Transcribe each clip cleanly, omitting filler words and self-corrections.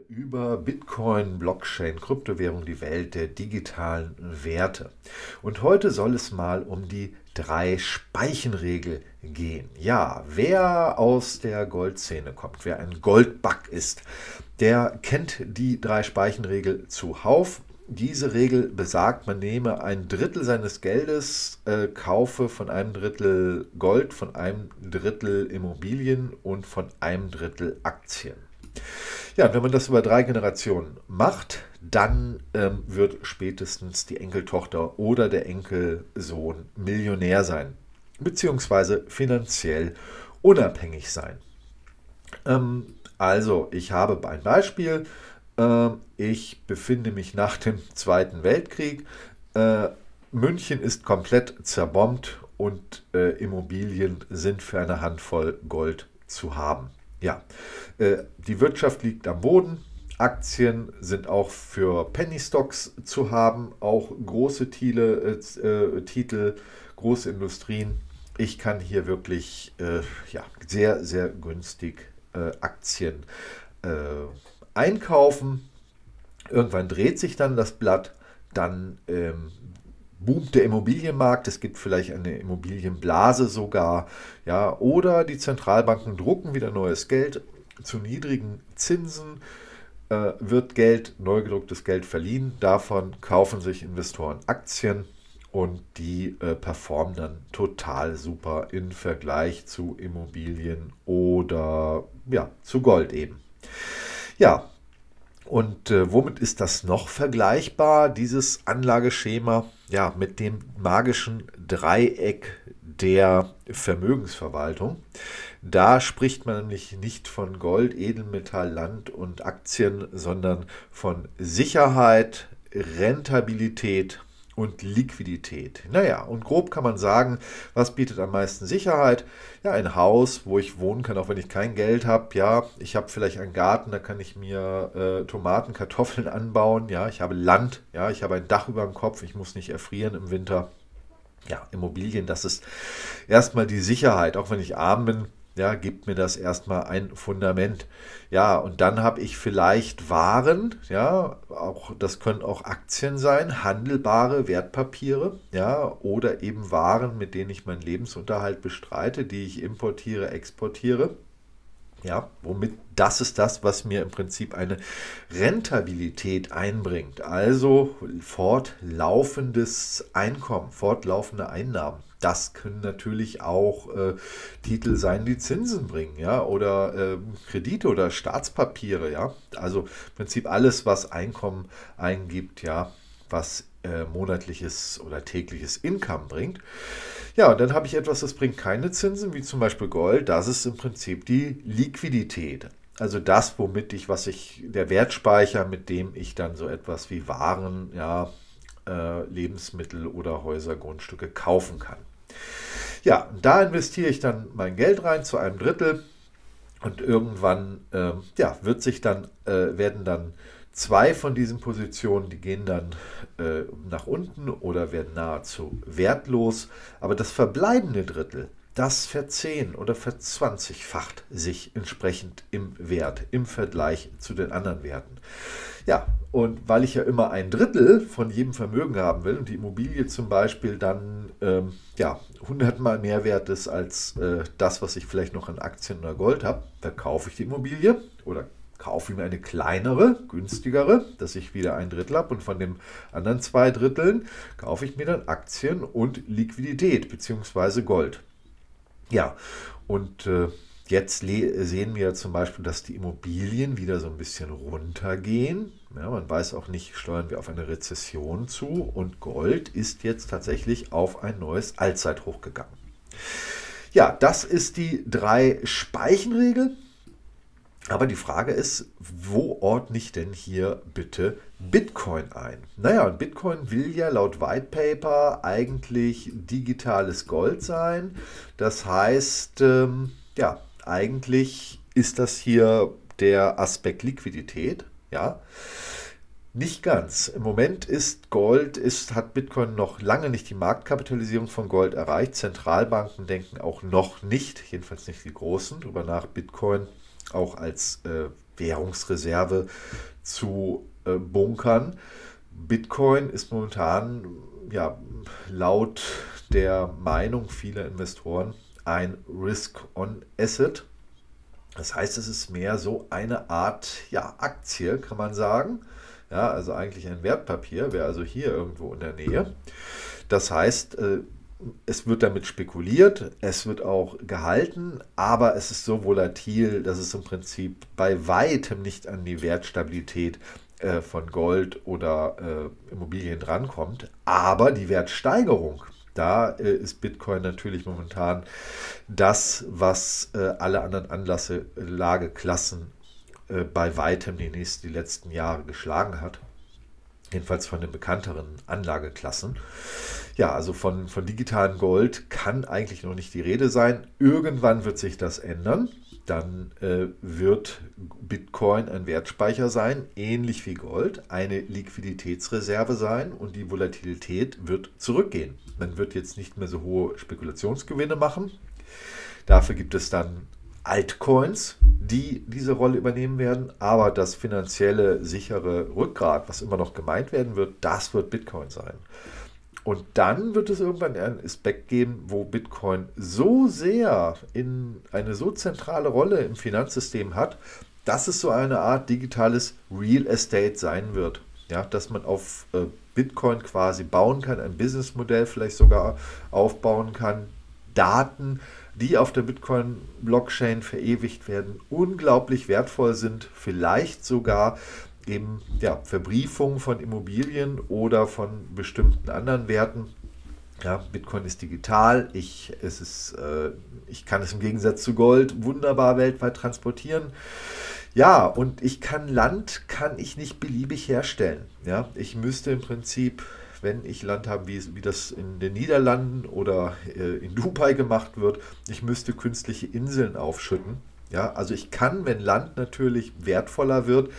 über Bitcoin, Blockchain, Kryptowährung, die Welt der digitalen Werte. Und heute soll es mal um die Drei-Speichen-Regel gehen. Ja, wer aus der Goldszene kommt, wer ein Goldbug ist, der kennt die Drei-Speichen-Regel zuhauf. Diese Regel besagt, man nehme ein Drittel seines Geldes, kaufe von einem Drittel Gold, von einem Drittel Immobilien und von einem Drittel Aktien. Ja, und wenn man das über 3 Generationen macht, dann wird spätestens die Enkeltochter oder der Enkelsohn Millionär sein, beziehungsweise finanziell unabhängig sein. Also, ich habe ein Beispiel. Ich befinde mich nach dem Zweiten Weltkrieg. München ist komplett zerbombt und Immobilien sind für eine Handvoll Gold zu haben. Ja, die Wirtschaft liegt am Boden. Aktien sind auch für Penny Stocks zu haben, auch große Titel, große Industrien. Ich kann hier wirklich ja, sehr, sehr günstig Aktien äh, einkaufen. Irgendwann dreht sich dann das Blatt, dann boomt der Immobilienmarkt, es gibt vielleicht eine Immobilienblase sogar, ja, oder die Zentralbanken drucken wieder neues Geld zu niedrigen Zinsen, wird Geld, neu gedrucktes Geld verliehen, davon kaufen sich Investoren Aktien und die performen dann total super im Vergleich zu Immobilien oder ja, zu Gold eben. Ja, und womit ist das noch vergleichbar, dieses Anlageschema? Ja, mit dem magischen Dreieck der Vermögensverwaltung. Da spricht man nämlich nicht von Gold, Edelmetall, Land und Aktien, sondern von Sicherheit, Rentabilität und Liquidität. Naja, und grob kann man sagen, was bietet am meisten Sicherheit? Ja, ein Haus, wo ich wohnen kann, auch wenn ich kein Geld habe. Ja, ich habe vielleicht einen Garten, da kann ich mir Tomaten, Kartoffeln anbauen. Ja, ich habe Land, ja, ich habe ein Dach über dem Kopf, ich muss nicht erfrieren im Winter. Ja, Immobilien, das ist erstmal die Sicherheit, auch wenn ich arm bin. Ja, gibt mir das erstmal ein Fundament. Ja, und dann habe ich vielleicht Waren, ja, auch, das können auch Aktien sein, handelbare Wertpapiere, ja, oder eben Waren, mit denen ich meinen Lebensunterhalt bestreite, die ich importiere, exportiere. Ja, womit das ist das, was mir im Prinzip eine Rentabilität einbringt. Also fortlaufendes Einkommen, fortlaufende Einnahmen. Das können natürlich auch Titel sein, die Zinsen bringen, ja, oder Kredite oder Staatspapiere, ja. Also im Prinzip alles, was Einkommen eingibt, ja, was monatliches oder tägliches Income bringt. Ja, und dann habe ich etwas, das bringt keine Zinsen, wie zum Beispiel Gold. Das ist im Prinzip die Liquidität. Also das, der Wertspeicher, mit dem ich dann so etwas wie Waren, ja, Lebensmittel oder Häuser, Grundstücke kaufen kann. Ja, da investiere ich dann mein Geld rein zu einem Drittel und irgendwann ja, werden dann zwei von diesen Positionen, die gehen dann nach unten oder werden nahezu wertlos. Aber das verbleibende Drittel, das verzehn- oder verzwanzigfacht sich entsprechend im Wert, im Vergleich zu den anderen Werten. Ja, und weil ich ja immer ein Drittel von jedem Vermögen haben will und die Immobilie zum Beispiel dann ja, 100-mal mehr wert ist als das, was ich vielleicht noch an Aktien oder Gold habe, verkaufe ich die Immobilie oder kaufe mir eine kleinere, günstigere, dass ich wieder ein Drittel habe und von den anderen 2 Dritteln kaufe ich mir dann Aktien und Liquidität bzw. Gold. Ja, und jetzt sehen wir zum Beispiel, dass die Immobilien wieder so ein bisschen runtergehen. Ja, man weiß auch nicht, steuern wir auf eine Rezession zu und Gold ist jetzt tatsächlich auf ein neues Allzeithoch gegangen. Ja, das ist die Drei-Speichen-Regel. Aber die Frage ist, wo ordne ich denn hier bitte Bitcoin ein? Naja, und Bitcoin will ja laut White Paper eigentlich digitales Gold sein. Das heißt, ja, eigentlich ist das hier der Aspekt Liquidität. Ja, nicht ganz. Im Moment hat Bitcoin noch lange nicht die Marktkapitalisierung von Gold erreicht. Zentralbanken denken auch noch nicht, jedenfalls nicht die großen, darüber nach, Bitcoin auch als Währungsreserve zu bunkern. Bitcoin ist momentan ja, laut der Meinung vieler Investoren ein Risk-on-Asset. Das heißt, es ist mehr so eine Art ja, Aktie, kann man sagen. Ja, also eigentlich ein Wertpapier, wäre also hier irgendwo in der Nähe. Das heißt, es wird damit spekuliert, es wird auch gehalten, aber es ist so volatil, dass es im Prinzip bei weitem nicht an die Wertstabilität von Gold oder Immobilien drankommt. Aber die Wertsteigerung, da ist Bitcoin natürlich momentan das, was alle anderen Anlageklassen bei weitem die letzten Jahre geschlagen hat. Jedenfalls von den bekannteren Anlageklassen. Ja, also von digitalem Gold kann eigentlich noch nicht die Rede sein. Irgendwann wird sich das ändern. Dann wird Bitcoin ein Wertspeicher sein, ähnlich wie Gold, eine Liquiditätsreserve sein und die Volatilität wird zurückgehen. Man wird jetzt nicht mehr so hohe Spekulationsgewinne machen. Dafür gibt es dann Altcoins, die diese Rolle übernehmen werden, aber das finanzielle sichere Rückgrat, was immer noch gemeint werden wird, das wird Bitcoin sein. Und dann wird es irgendwann einen Aspekt geben, wo Bitcoin so sehr in eine so zentrale Rolle im Finanzsystem hat, dass es so eine Art digitales Real Estate sein wird. Ja, dass man auf Bitcoin quasi bauen kann, ein Businessmodell vielleicht sogar aufbauen kann, Daten, die auf der Bitcoin-Blockchain verewigt werden, unglaublich wertvoll sind, vielleicht sogar eben ja, Verbriefung von Immobilien oder von bestimmten anderen Werten. Ja, Bitcoin ist digital, ich kann es im Gegensatz zu Gold wunderbar weltweit transportieren. Ja, und Land kann ich nicht beliebig herstellen. Ja, ich müsste im Prinzip, wenn ich Land habe, wie das in den Niederlanden oder in Dubai gemacht wird, ich müsste künstliche Inseln aufschütten. Ja, also ich kann, wenn Land natürlich wertvoller wird,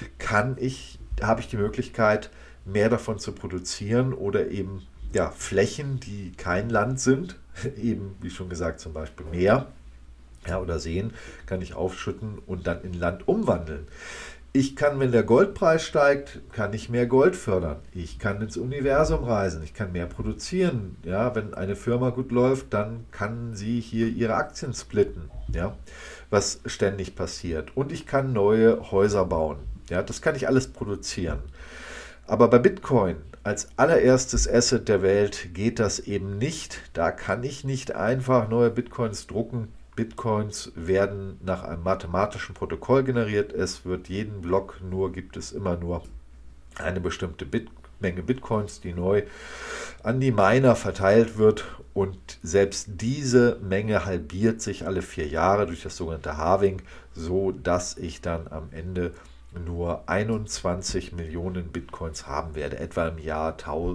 habe ich die Möglichkeit, mehr davon zu produzieren oder eben ja, Flächen, die kein Land sind, eben wie schon gesagt zum Beispiel Meer, ja, oder Seen, kann ich aufschütten und dann in Land umwandeln. Ich kann, wenn der Goldpreis steigt, kann ich mehr Gold fördern. Ich kann ins Universum reisen, ich kann mehr produzieren. Ja, wenn eine Firma gut läuft, dann kann sie hier ihre Aktien splitten, ja, was ständig passiert. Und ich kann neue Häuser bauen. Ja, das kann ich alles produzieren. Aber bei Bitcoin als allererstes Asset der Welt geht das eben nicht. Da kann ich nicht einfach neue Bitcoins drucken. Bitcoins werden nach einem mathematischen Protokoll generiert. Es wird jeden Block gibt es immer nur eine bestimmte Menge Bitcoins, die neu an die Miner verteilt wird. Und selbst diese Menge halbiert sich alle 4 Jahre durch das sogenannte Halving, so dass ich dann am Ende nur 21 Millionen Bitcoins haben werde, etwa im Jahr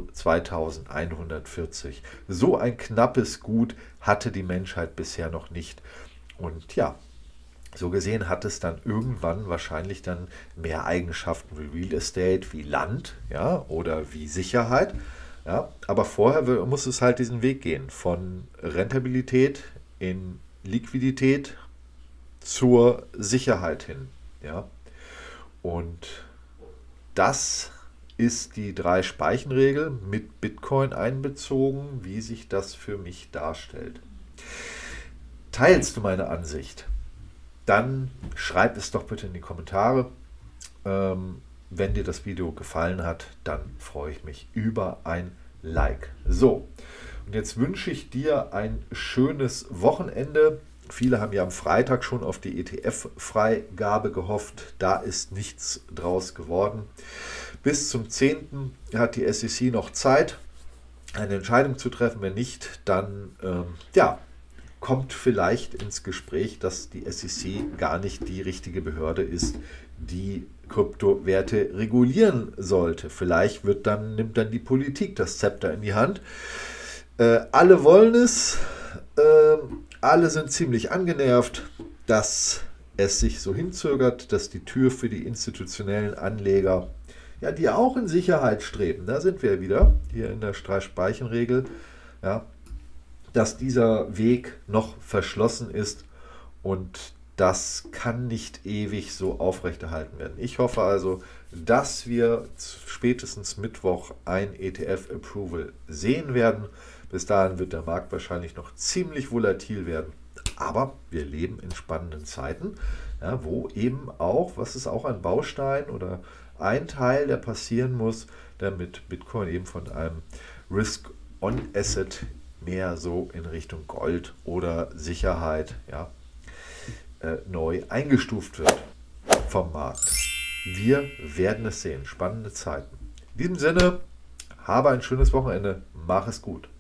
2140. So ein knappes Gut hatte die Menschheit bisher noch nicht. Und ja, so gesehen hat es dann irgendwann wahrscheinlich dann mehr Eigenschaften wie Real Estate, wie Land, ja, oder wie Sicherheit. Ja, aber vorher muss es halt diesen Weg gehen, von Rentabilität in Liquidität zur Sicherheit hin. Ja. Und das ist die 3-Speichen-Regel mit Bitcoin einbezogen, wie sich das für mich darstellt. Teilst du meine Ansicht? Dann schreib es doch bitte in die Kommentare. Wenn dir das Video gefallen hat, dann freue ich mich über ein Like. So, und jetzt wünsche ich dir ein schönes Wochenende. Viele haben ja am Freitag schon auf die ETF-Freigabe gehofft. Da ist nichts draus geworden. Bis zum 10. hat die SEC noch Zeit, eine Entscheidung zu treffen. Wenn nicht, dann kommt vielleicht ins Gespräch, dass die SEC gar nicht die richtige Behörde ist, die Kryptowerte regulieren sollte. Vielleicht nimmt dann die Politik das Zepter in die Hand. Alle wollen es. Alle sind ziemlich angenervt, dass es sich so hinzögert, dass die Tür für die institutionellen Anleger, ja, die auch in Sicherheit streben, da sind wir wieder, hier in der 3-Speichen-Regel, ja, dass dieser Weg noch verschlossen ist und das kann nicht ewig so aufrechterhalten werden. Ich hoffe also, dass wir spätestens Mittwoch ein ETF-Approval sehen werden. Bis dahin wird der Markt wahrscheinlich noch ziemlich volatil werden. Aber wir leben in spannenden Zeiten, ja, wo eben auch, was ist auch ein Baustein oder ein Teil, der passieren muss, damit Bitcoin eben von einem Risk-on-Asset mehr so in Richtung Gold oder Sicherheit, ja, neu eingestuft wird vom Markt. Wir werden es sehen. Spannende Zeiten. In diesem Sinne, habe ein schönes Wochenende. Mach es gut.